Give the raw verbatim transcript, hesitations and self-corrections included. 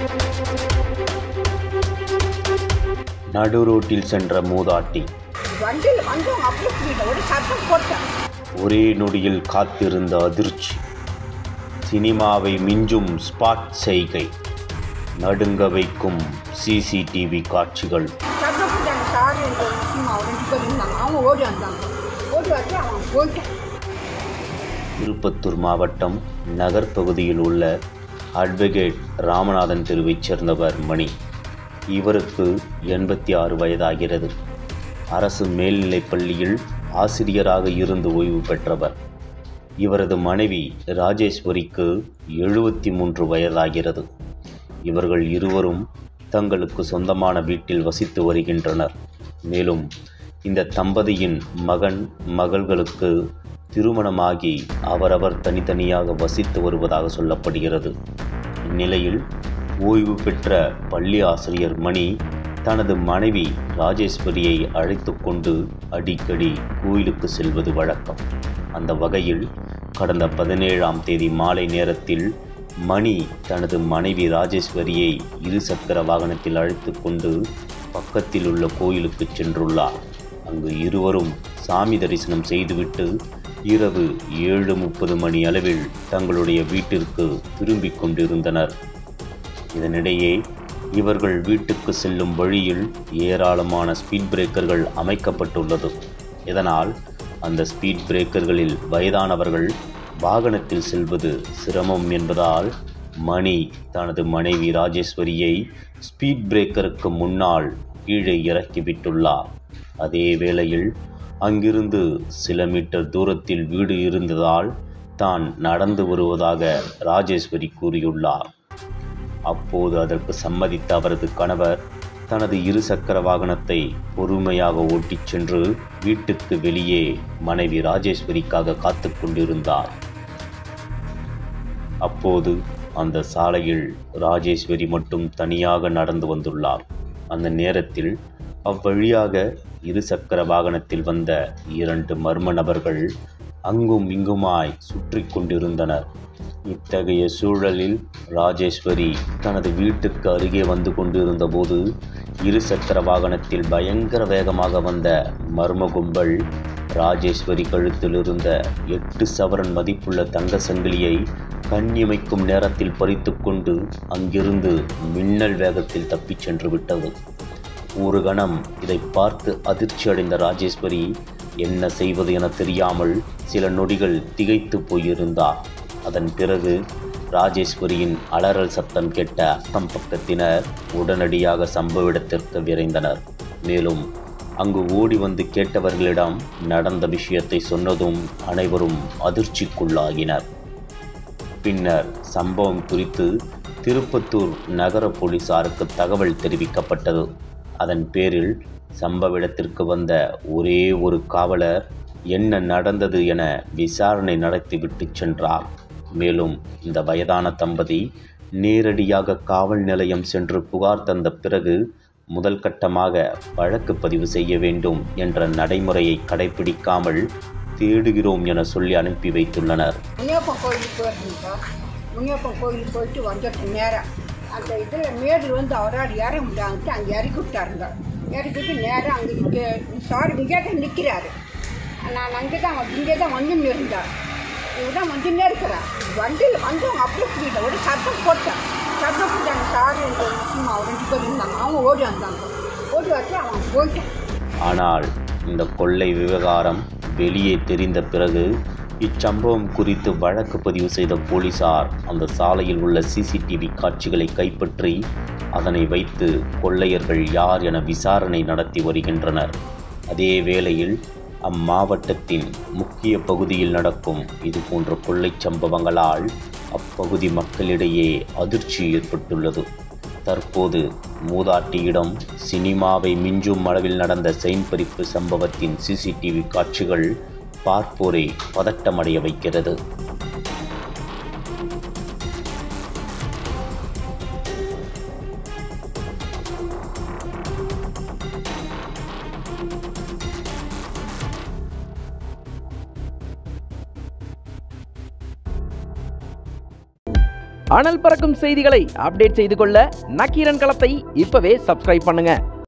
நடு ரோட்டில் சென்ற மூதாட்டி ஒரே நொடியில் காத்திருந்த அதிர்ச்சி. சினிமாவை மிஞ்சும் ஸ்பாட் செய்கை, நடுங்க வைக்கும் சிசிடிவி காட்சிகள். திருப்பத்தூர் மாவட்டம் நகர்பகுதியில் உள்ள அட்வொகேட் ராமநாதன் தெருவைச் சேர்ந்தவர் மணி. இவருக்கு எண்பத்தி ஆறு வயதாகிறது. அரசு மேல்நிலைப் பள்ளியில் ஆசிரியராக இருந்து ஓய்வு பெற்றவர். இவரது மனைவி ராஜேஸ்வரிக்கு எழுபத்தி மூன்று வயதாகிறது. இவர்கள் இருவரும் தங்களுக்கு சொந்தமான வீட்டில் வசித்து வருகின்றனர். மேலும் இந்த தம்பதியின் மகன் மகள்களுக்கு திருமணமாகி அவரவர் தனித்தனியாக வசித்து வருவதாக சொல்லப்படுகிறது. இந்நிலையில் ஓய்வு பெற்ற பள்ளி ஆசிரியர் மணி தனது மனைவி ராஜேஸ்வரியை அழைத்து கொண்டு அடிக்கடி கோயிலுக்கு செல்வது வழக்கம். அந்த வகையில் கடந்த பதினேழாம் தேதி மாலை நேரத்தில் மணி தனது மனைவி ராஜேஸ்வரியை இருசக்கர வாகனத்தில் அழைத்து கொண்டு பக்கத்தில் உள்ள கோயிலுக்கு சென்றுள்ளார். அங்கு இருவரும் சாமி தரிசனம் செய்துவிட்டு இரவு ஏழு முப்பது மணி அளவில் தங்களுடைய வீட்டிற்கு திரும்பிக் கொண்டிருந்தனர். இதனிடையே இவர்கள் வீட்டுக்கு செல்லும் வழியில் ஏராளமான ஸ்பீட் பிரேக்கர்கள் அமைக்கப்பட்டுள்ளது. இதனால் அந்த ஸ்பீட் பிரேக்கர்களில் வயதானவர்கள் வாகனத்தில் செல்வது சிரமம் என்பதால் மணி தனது மனைவி ராஜேஸ்வரியை ஸ்பீட் பிரேக்கருக்கு முன்னால் கீழே இறக்கிவிட்டுள்ளார். அதே வேளையில் அங்கிருந்து சில மீட்டர் தூரத்தில் வீடு இருந்ததால் தான் நடந்து வருவதாக ராஜேஸ்வரி கூறியுள்ளார். அப்போது அதற்கு சம்மதித்த அவரது கணவர் தனது இருசக்கர வாகனத்தை பொறுமையாக ஓட்டிச் சென்று வீட்டுக்கு வெளியே மனைவி ராஜேஸ்வரிக்காக காத்து கொண்டிருந்தார். அப்போது அந்த சாலையில் ராஜேஸ்வரி மட்டும் தனியாக நடந்து வந்துள்ளார். அந்த நேரத்தில் அவ்வழியாக இருசக்கர வாகனத்தில் வந்த இரண்டு மர்ம நபர்கள் அங்கும் இங்குமாய் சுற்றி கொண்டிருந்தனர். இத்தகைய சூழலில் ராஜேஸ்வரி தனது வீட்டுக்கு அருகே வந்து கொண்டிருந்த போது இருசக்கர வாகனத்தில் பயங்கர வேகமாக வந்த மர்ம கும்பல் ராஜேஸ்வரி கழுத்தில் இருந்த எட்டு சவரன் மதிப்புள்ள தங்க சங்கிலியை கண்ணிமைக்கும் நேரத்தில் பறித்து கொண்டு அங்கிருந்து மின்னல் வேகத்தில் தப்பிச் சென்று விட்டது. ஒரு கணம் இதை பார்த்து அதிர்ச்சி அடைந்த ராஜேஸ்வரி என்ன செய்வது என தெரியாமல் சில நொடிகள் திகைத்து போயிருந்தார். அதன் பிறகு ராஜேஸ்வரியின் அலறல் சத்தம் கேட்ட அக்கம் பக்கத்தினர் உடனடியாக சம்பவ இடத்திற்கு விரைந்தனர். மேலும் அங்கு ஓடி வந்து கேட்டவர்களிடம் நடந்த விஷயத்தை சொன்னதும் அனைவரும் அதிர்ச்சிக்குள்ளாகினர். பின்னர் சம்பவம் குறித்து திருப்பத்தூர் நகர போலீசாருக்கு தகவல் தெரிவிக்கப்பட்டது. அதன் பேரில் சம்பவ இடத்திற்கு வந்த ஒரே ஒரு காவலர் என்ன நடந்தது என விசாரணை நடத்திவிட்டு சென்றார். மேலும் இந்த வயதான தம்பதி நேரடியாக காவல் நிலையம் சென்று புகார் தந்த பிறகு முதல் கட்டமாக வழக்கு பதிவு செய்ய வேண்டும் என்ற நடைமுறையை கடைபிடிக்காமல் தேடுகிறோம் என சொல்லி அனுப்பி வைத்துள்ளனர். முனியப்பன் கோயிலுக்கு போயிட்டு வந்துட்டு நேரம் அந்த இது மேடில் வந்து அவரால் இறங்க முடியாதுட்டு அங்கே இறக்கி விட்டாருங்க. இறக்கிட்டு நேரம் அங்கே இங்கே சாரி இங்கே தான் நிற்கிறாரு. நான் அங்கே தான் இங்கே தான் வந்துன்னு இருந்தார். இவர் தான் வந்துன்னே இருக்கிறார். வண்டியில் வந்தவங்க அப்படியே புரியல. ஒரு சத்தம் போட்டேன். சத்தம் போட்டாங்க. சாரி என்ற சும்மா ரெண்டு பேர் இருந்தாங்க. அவங்க ஓடி வந்தாங்க. ஓடி வச்சு அவன் போயிட்டான். ஆனால் இந்த கொள்ளை விவகாரம் வெளியே தெரிந்த பிறகு இச்சம்பவம் குறித்து வழக்கு பதிவு செய்த போலீசார் அந்த சாலையில் உள்ள சிசிடிவி காட்சிகளை கைப்பற்றி அதனை வைத்து கொள்ளையர்கள் யார் என விசாரணை நடத்தி வருகின்றனர். அதே வேளையில் அம்மாவட்டத்தின் முக்கிய பகுதியில் நடக்கும் இதுபோன்ற கொள்ளை சம்பவங்களால் அப்பகுதி மக்களிடையே அதிர்ச்சி ஏற்பட்டுள்ளது. தற்போது மூதாட்டியிடம் சினிமாவை மிஞ்சும் அளவில் நடந்த செயின் பறிப்பு சம்பவத்தின் சிசிடிவி காட்சிகள் பார்ப்போரை பதட்டமடைய வைக்கிறது. அனல் பறக்கும் செய்திகளை அப்டேட் செய்து கொள்ள நக்கீரன் களத்தை இப்பவே சப்ஸ்கிரைப் பண்ணுங்க.